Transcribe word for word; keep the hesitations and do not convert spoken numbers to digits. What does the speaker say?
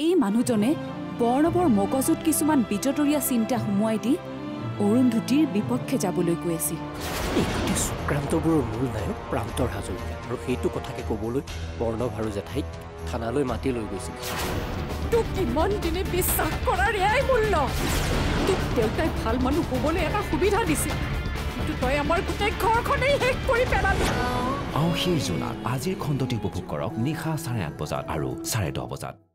এই মানুহজনে বৰ্ণৱৰ মগজুত কিছুমান বিজতৰীয়া চিন্তা সুমুৱাই দি অৰুন্ধতীৰ বিপক্ষে যাবলৈ কৈ আছিল। এই গোটেই চক্ৰান্তবোৰৰ মূল নায়ক প্ৰান্তৰ হাজৰিকা, আৰু সেইটো কথাকে ক'বলৈ বৰ্ণৱ আৰু জেঠাইক থানালৈ মাতি লৈ গৈছিল। তোক কিমান দিনে বিশ্বাস কৰাৰ এয়াই মূল্য। তোক দেউতাই ভাল মানুহ হ'বলৈ এটা সুবিধা দিছিল, কিন্তু তই আমাৰ গোটেই ঘৰখনেই শেষ কৰি পেলালি। আওহীৰ জোনাক আজিৰ খণ্ডটি উপভোগ কৰক নিশা চাৰে আঠ বজাত আৰু চাৰে দহ বজাত।